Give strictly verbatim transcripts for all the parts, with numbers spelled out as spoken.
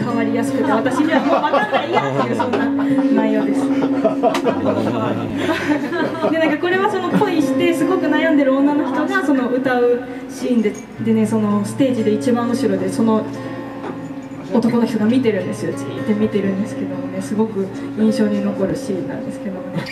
変わりやすくて、私にはもう分かんないやっていうそんな内容です。でなんかこれはその恋してすごく悩んでる女の人がその歌うシーンで、でね、そのステージで一番後ろでその男の人が見てるんですよ。じーって見てるんですけどもね、すごく印象に残るシーンなんですけどもね。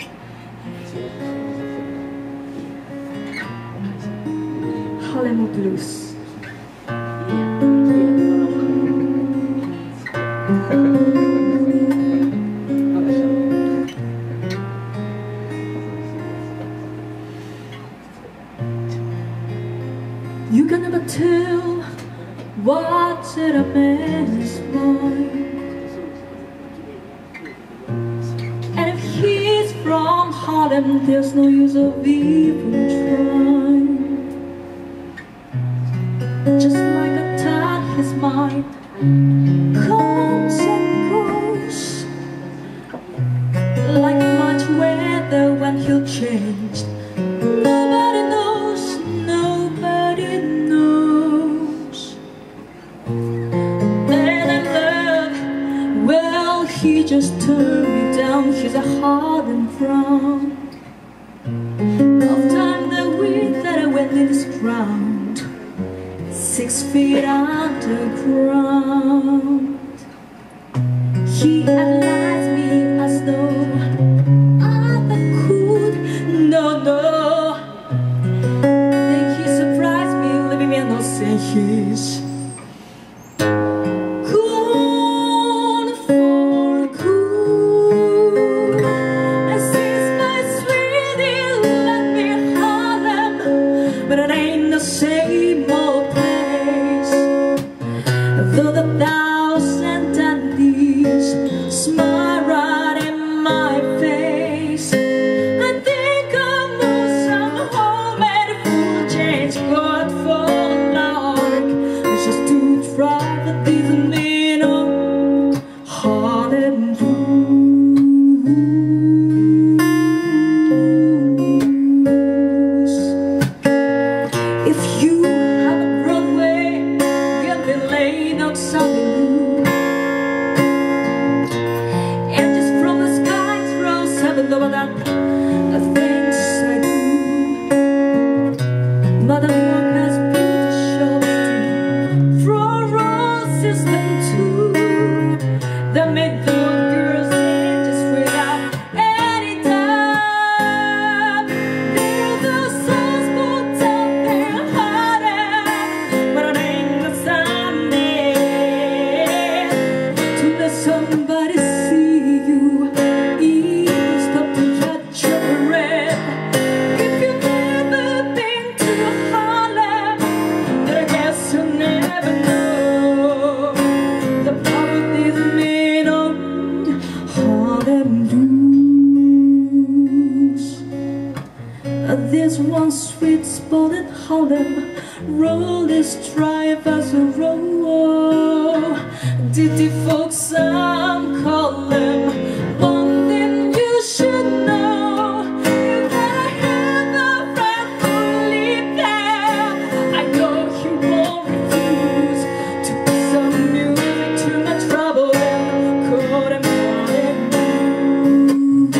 ハーレムブルース。You can never tell what's in a man's mind, and if he's from Harlem, there's no use of even trying. Just like a tide, his mind comes and goes, like much weather when he'll change. Nobody knows, nobody knows. Then I love, well, he just turned me down. He's a Harlem frown. Of time the wind that I went in this ground, six feet underground. He analyzed me as though other could. No, no. Then he surprised me, leaving me a note saying he's gone for good. And since my sweetie left me Harlem, but it ain't the same old place. Though the thousand dandies smile right in my face, I think I'll move some homemade food change, God for lark, just to drive these men on Harlem blues. If you have a Broadway, get me laid outside the room, and just from the sky throw seven over that the things I do. Mother Walker's beauty shows too, throw roll system too, that make those girls dance just without any time. There are those songs put out there Harlem, but it ain't the Sunday to let somebody see you. Even stop to catch your breath. If you've never been to Harlem, then I guess you'll never know the power of these men on Harlem blues. There's one sweet spot in Harlem, roll is drive as a roll. Ditty folks, some call them. One thing you should know, you gotta have a friend who live there. I know he won't refuse to put some music to my trouble and call them Harlem blues.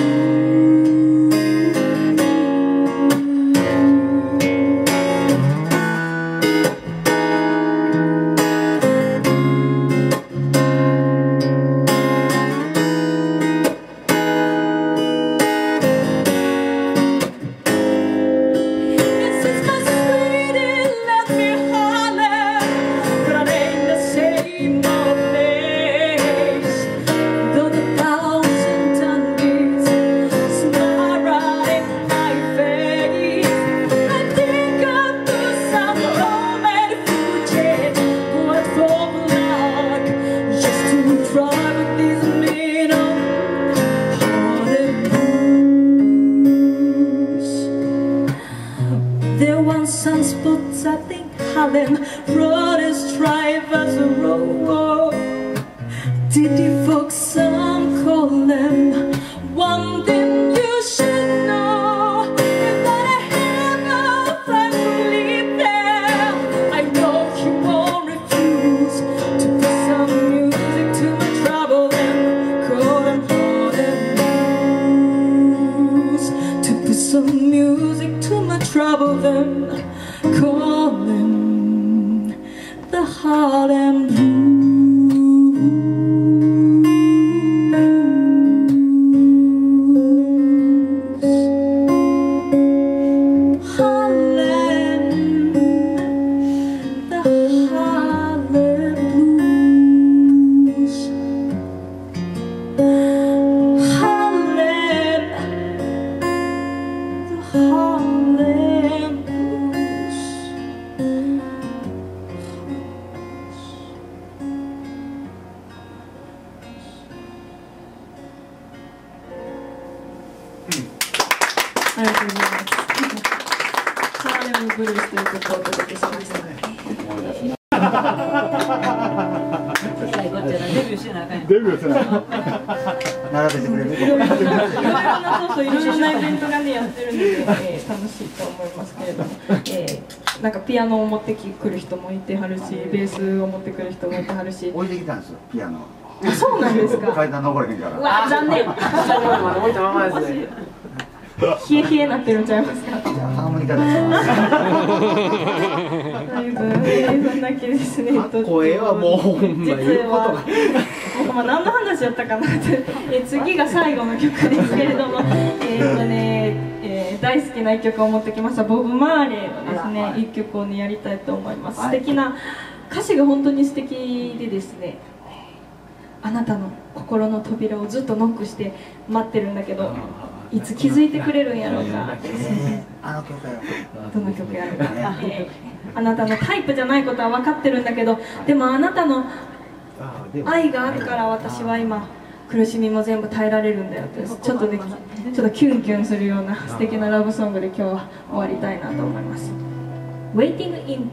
And since my sweetie left me Harlem, but it ain't the same old place. Though the thousand dandies smile right in my face, I think I'll do some homemade food change, going for luck, just to drive with these men on Harlem blues. There once sunspots, I think Harlem road is drive as a road. Ditty folks, some call them. One thing you should know, you gotta have a friend who live there. I know he won't refuse to put some music to ありがとうございます。ハーレムブルースという曲をお届けしました。デビューしてなあかん。デビューしてなあかん。並べてくれる。いろいろなそうそういろいろなイベントがねやってるので、えー、楽しいと思いますけれども、えー、なんかピアノを持ってくる人もいてはるし、ベースを持ってくる人もいてはるし。 置いてきたんですよピアノ。 あ、そうなんですか。 階段登れへんから。 うわ、残念。 置いたままですね。 冷え冷えなってるんちゃいますか。 ハーモニカです。 だいぶそんだけですね。 声はもうほんま実は僕も何の話やったかなって。え次が最後の曲ですけれども、えっとね、えー、大好きな一曲を持ってきました。ボブ・マーレーのですね一曲をねやりたいと思います。素敵な歌詞が本当に素敵でですね。あなたの心の扉をずっとノックして待ってるんだけど。いつ気づいてくれるんやろうか。 あの曲や。 どの曲やろうか。あなたのタイプじゃないことは分かってるんだけど、でもあなたの愛があるから私は今苦しみも全部耐えられるんだよって、ちょっとね、ちょっとキュンキュンするような素敵なラブソングで今日は終わりたいなと思います。Waiting in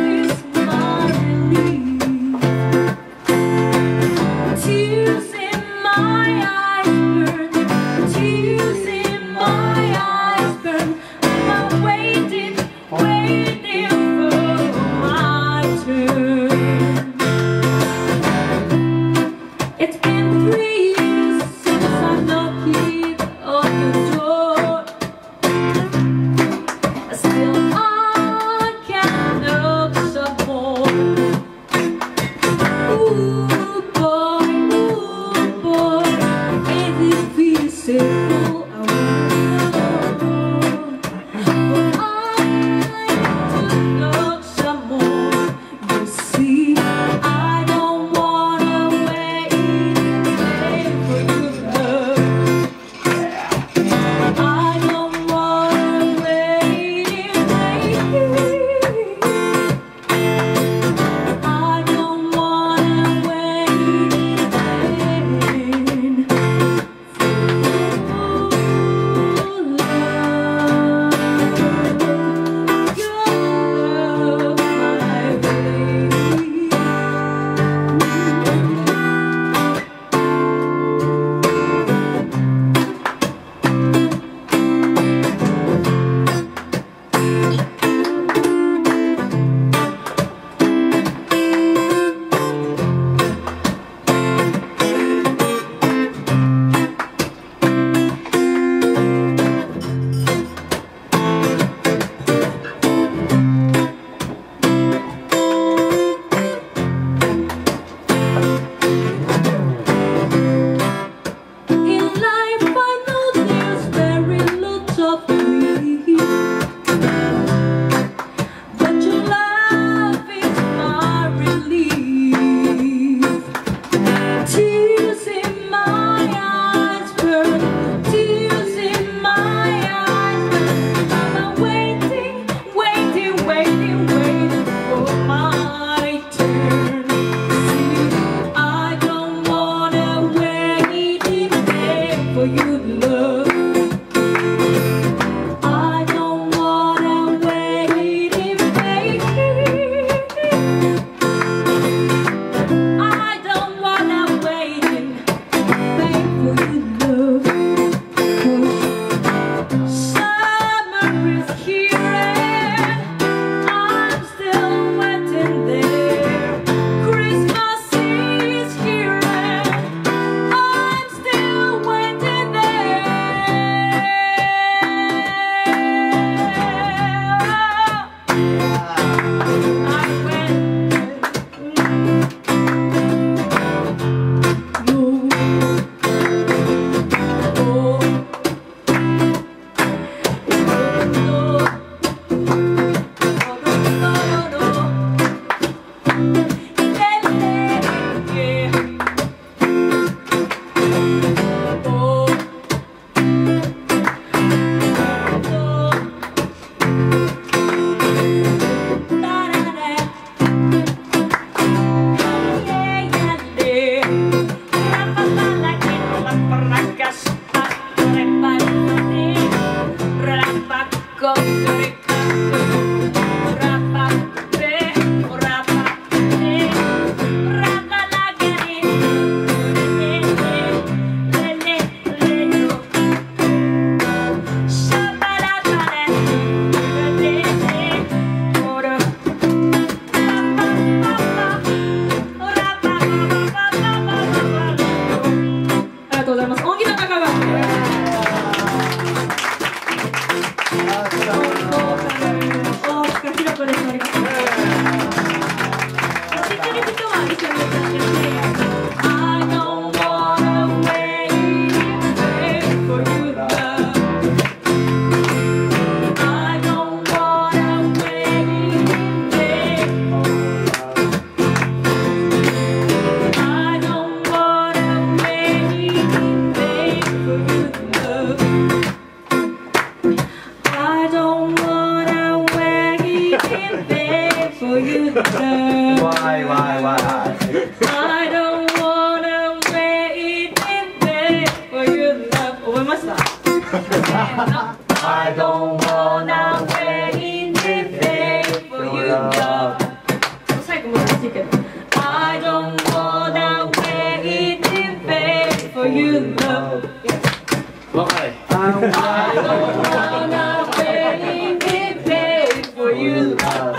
Pain。Tears in I don't wanna wait anything for you love 最後難しいけど I don't wanna wait anything for you love 若い I don't wanna wait anything for you love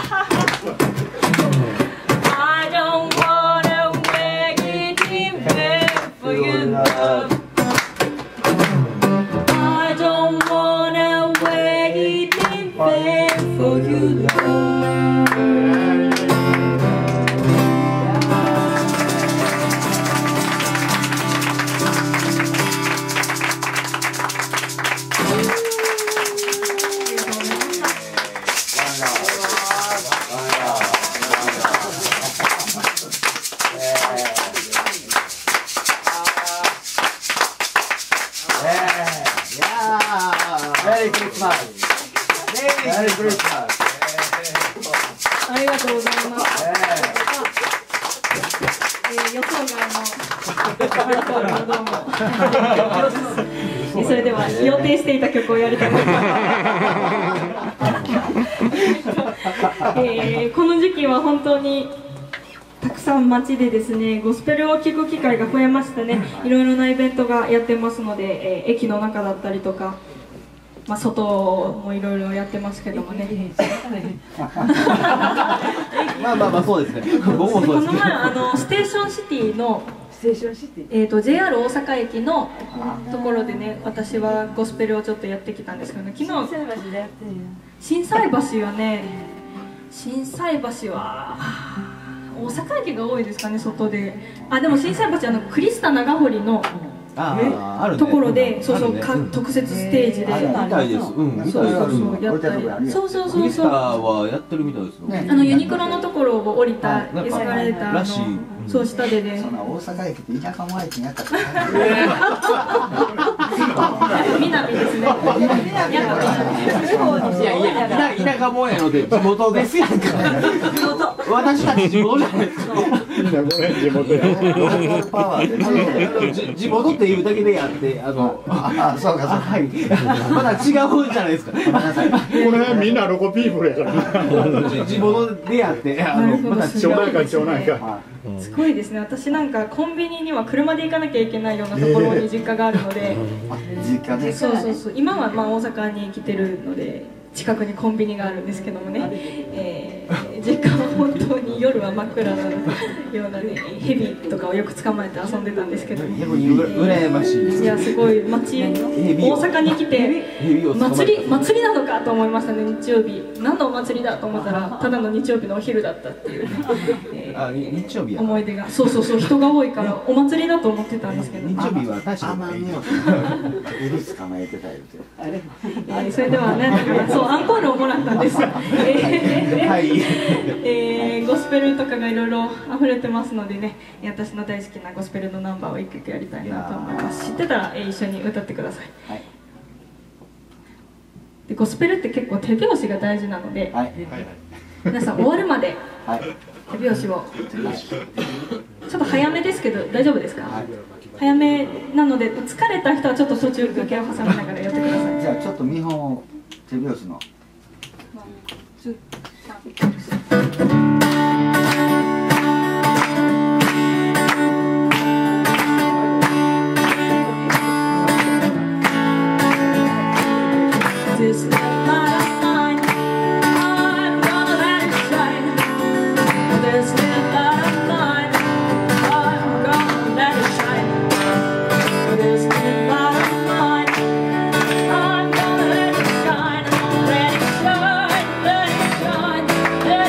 I don't wanna wait anything for you love I don't wanna wait anything for you love メリークリスマス。メリークリスマス。 ありがとうございます。えー、予想外のどうも。それでは予定していた曲をやりたいと思います。えー、この時期は本当にたくさん街でですね、ゴスペルを聴く機会が増えましたね。いろいろなイベントがやってますので、えー、駅の中だったりとか。まあ外もいろいろやってますけどもね。 まあまあまあそうですね。僕もそうです。 この前あのステーションシティのえっと ジェイアール 大阪駅のところでね、私はゴスペルをちょっとやってきたんですけどね。昨日心斎橋はね、心斎橋は大阪駅が多いですかね、外で。あ、でも心斎橋あのクリスタ長堀のところで、そうそうか特設ステージでみたいです。うん、みたいです。 やったり、そうそうそうそう。 クリスタはやってるみたいですよ。 あのユニクロのところを降りたエスカレーターのそう下でね。 そんな大阪駅って田舎も駅にやったから。 南ですね。いやいや、田舎もんやので地元ですやんか。私たち地元じゃないですか。地元や。ローカルパワーで。地元っていうだけでやって、あの、 あ、そうかそうか。 はい。まだ違うじゃないですか。ごめんなさい。 この辺みんなロコピープルやから。 地元でやって、あの、また町内会町内会。 すごいですね。私なんかコンビニには車で行かなきゃいけないようなところに実家があるので、 実家ね。 そうそうそう。今はまあ大阪に来てるので近くにコンビニがあるんですけどもね、えー、実家は本当に夜は真っ暗なようなね、ヘビとかをよく捕まえて遊んでたんですけど、 ヘビ羨ましい。 いやすごい街、大阪に来て祭り祭りなのかと思いましたね。日曜日何のお祭りだと思ったらただの日曜日のお昼だったっていう、ね、えー、 あ、日曜日や。 思い出が、そうそうそう、人が多いからお祭りだと思ってたんですけど、 日曜日は確かにエビ捕まえてたよって。 えー、それではね、そうアンコールをもらったんです。えーはい。 えー、ゴスペルとかがいろいろ溢れてますのでね、私の大好きなゴスペルのナンバーを一曲やりたいなと思います。知ってたら、えー、一緒に歌ってください。はい、でゴスペルって結構手拍子が大事なので、はい、皆さん終わるまで手拍子を、ちょっと早めですけど大丈夫ですか？はい、早めなので疲れた人はちょっと途中休憩を挟みながらやってください。 じゃあちょっと見本を手拍子の。 This light of mine, I'm gonna let it shine. This light of mine, I'm gonna let it shine. This light of mine, I'm gonna let it shine. Let it shine, let it shine, let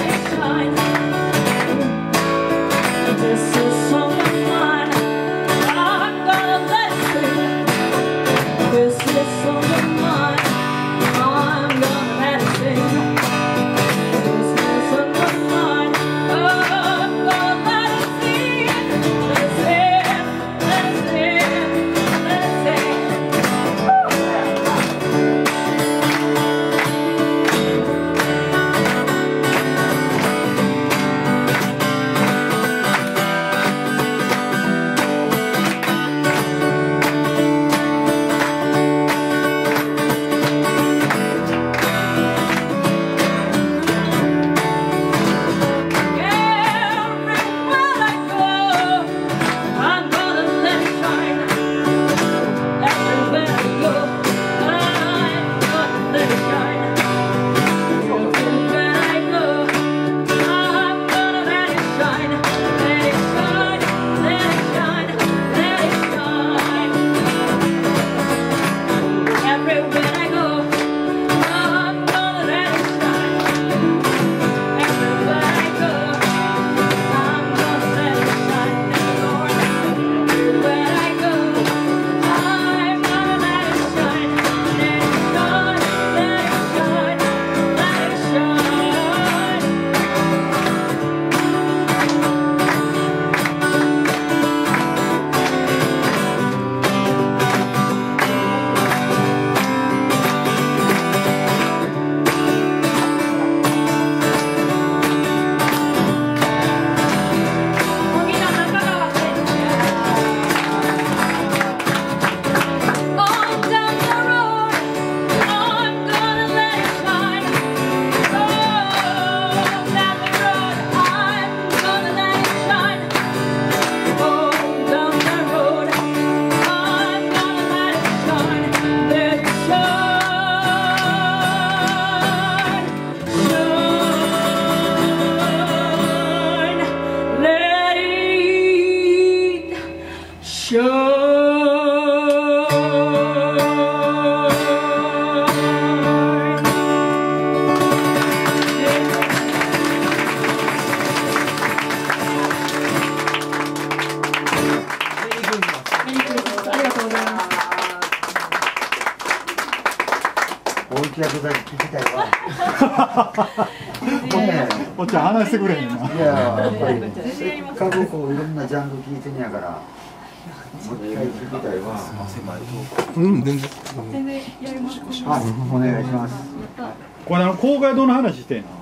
大木役だけ聞きたいわ。 おっちゃん話してくれへんな。 いや、やっぱりせっかくこういろんなジャンル聞いてんやから、もう一回聞きたいわ。 うん全然全然やります。 はい、お願いします。 これあの公会堂の話してんな。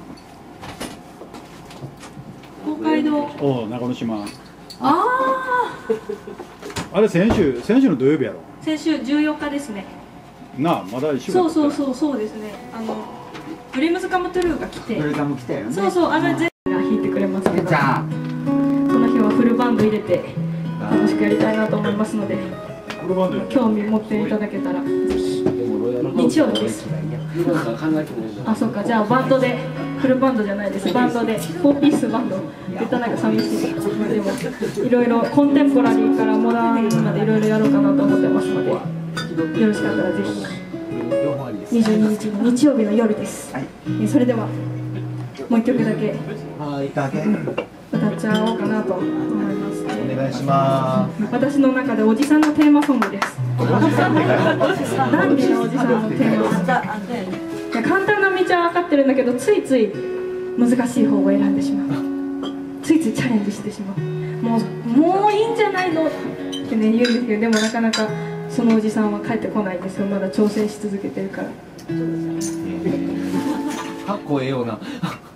公会堂。 おう中之島。 ああ。 あれ先週先週の土曜日やろ。 先週じゅうよっかですね。 なあまだ一週間。 そうそうそうそうですね。あのブリムズカムトゥルーが来て。 ブリカム来たよね。 そうそうあの全部が弾いてくれますけど。 じゃあその日はフルバンド入れて楽しくやりたいなと思いますので、興味持っていただけたらぜひ。日曜日です。あ、そうか。じゃあバンドでフルバンドじゃないです。バンドでフォーピースバンド。絶対なんか寂しい。でもいろいろコンテンポラリーからモダンまでいろいろやろうかなと思ってますので、よろしかったらぜひ。にじゅうににちの日曜日の夜です。 はい、 それではもう一曲だけだけ歌っちゃおうかなと思います。 お願いします。 私の中でおじさんのテーマソングです。ダンディのおじさんのテーマソング。簡単な道は分かってるんだけど、ついつい難しい方を選んでしまう。ついついチャレンジしてしまう。もうもういいんじゃないのってね言うんですけど、でもなかなかそのおじさんは帰ってこないんですよ。まだ挑戦し続けてるから。 かっこええような。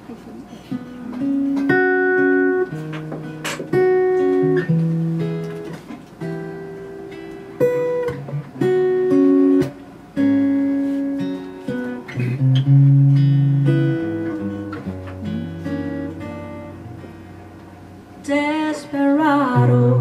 Desperado,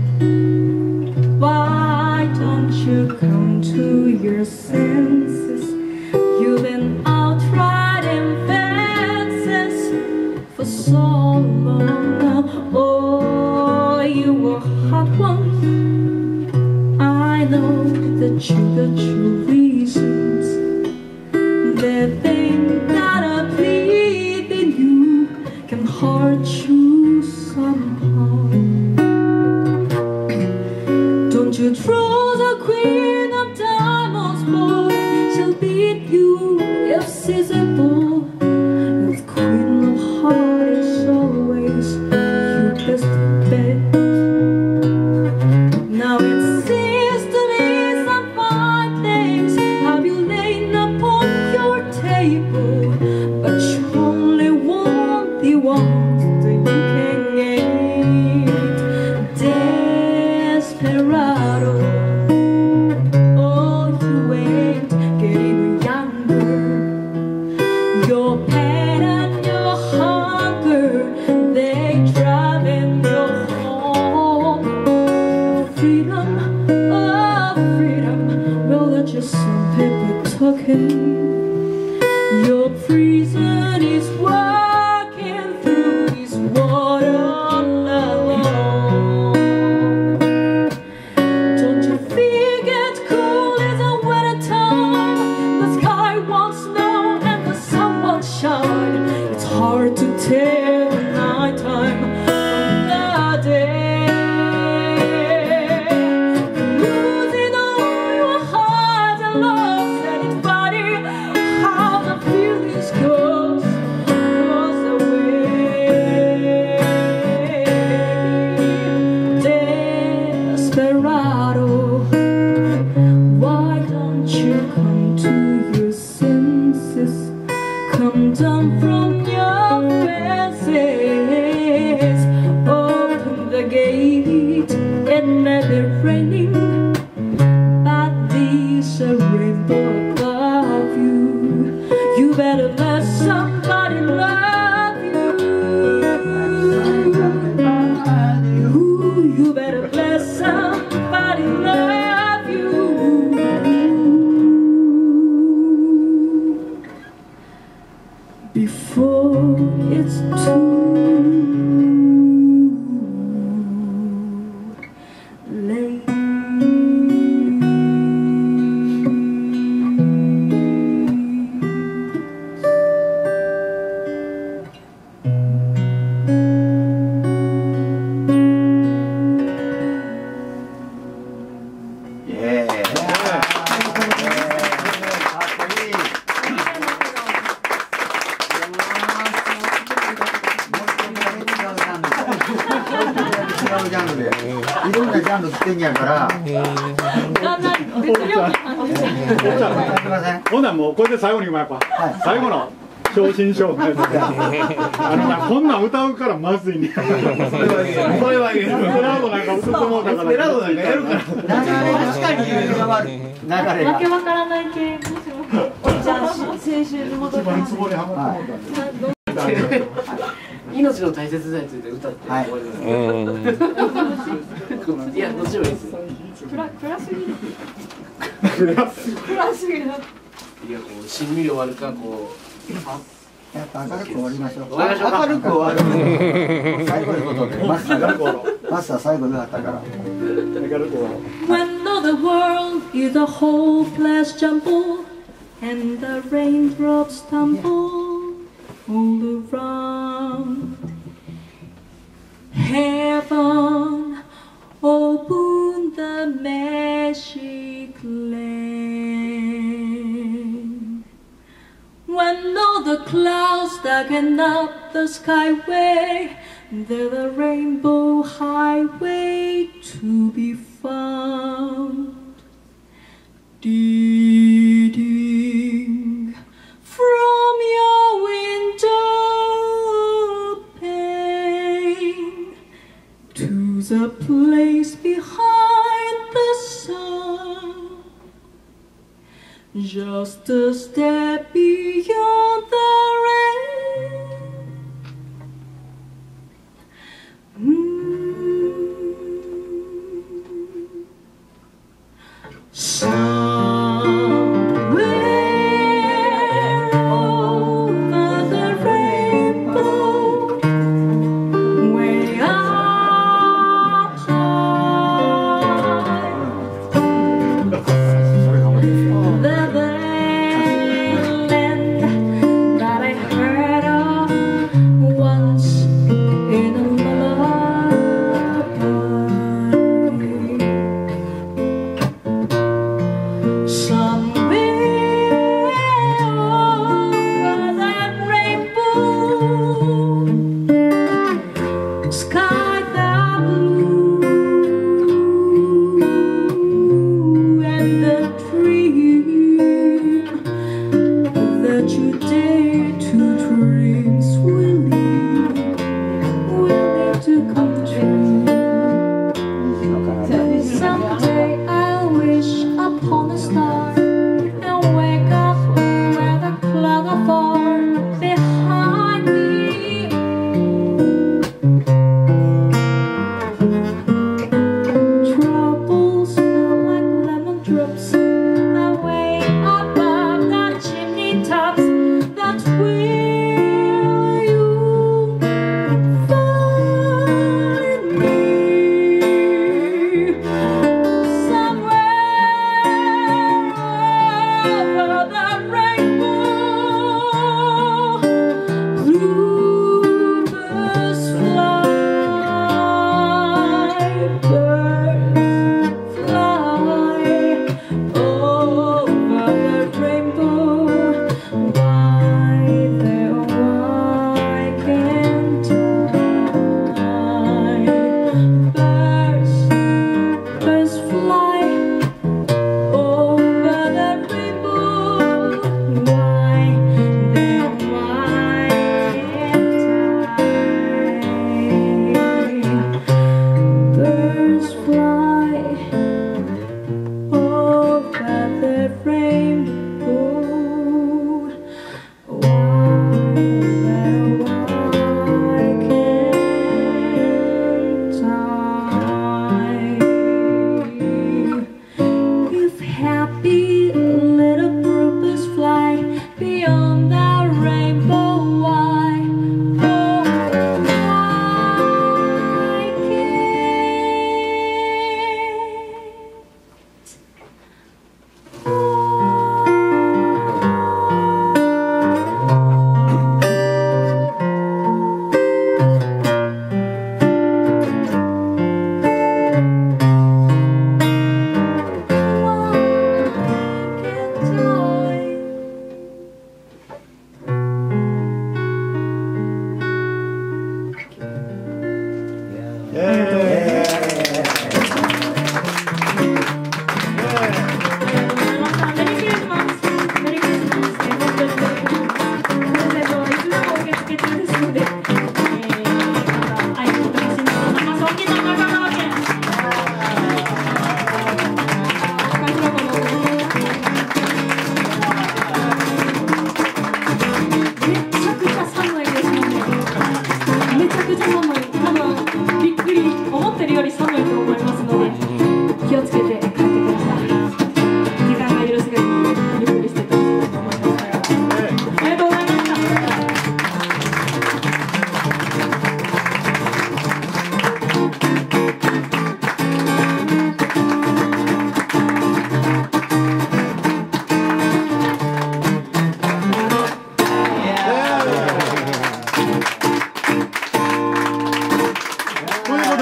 why don't you come to your senses? You've been out riding fences for so long now. Oh, you were hot one. I know that you got your reasons. The thing that I plead in you can hurt you somehow. Don't you trust the queen of diamonds, boy? She'll beat you if she's able. The queen of hearts is always your best bet. Now it seems to me some fine things have you laid upon your table, but you only want the ones that you can get. Desperado, oh, you ain't getting younger. Your pain and your hunger, they driving your home. Freedom, oh freedom, well that's just some paper talking. Your prison is walking through this water alone. Don't you think it's cool in the winter time? The sky won't snow and the sun won't shine. It's hard to tell the night time from the day. Losing all your heart and lost anybody. How the feelings goes goes away. Desperado, why don't you come to your senses? Come down from your fences. Open the gate. It may be raining, but there's a rainbow above you. You better let somebody love you. Ooh, you better let somebody love you before it's too lane. いろんなジャンル来てんやから。 ほなもうこれで最後に言うまいか。最後の正真正銘。あのなこんなん歌うからまずいね。それは言える。スペラードなんか歌ってもうたから。スペラードなんかやるから。 確かに流れが。 わけわからない系。じゃあ青春に戻ります。 命の大切さについて歌って終わります。いや、どっちもいいです。 暗すぎる。 暗すぎる。いや、こう、しんみり終わるか、こう。 やっぱ明るく終わりましょう。 明るく終わる。 最後のことで、マスター、マスター最後であったから。 When all the world is a hopeless jumble and the raindrops tumble all around, heaven open the magic lane. When all the clouds darken up the skyway, there's a rainbow highway to be found. Leading from your window pane to the place behind the sun, just a step beyond the rain. Somewhere over the rainbow, way up high, the land that I heard of once in a lullaby.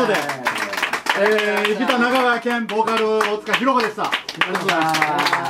ことで、えー、ギター中川健、ボーカル大塚ひろ子でした。ありがとうございます。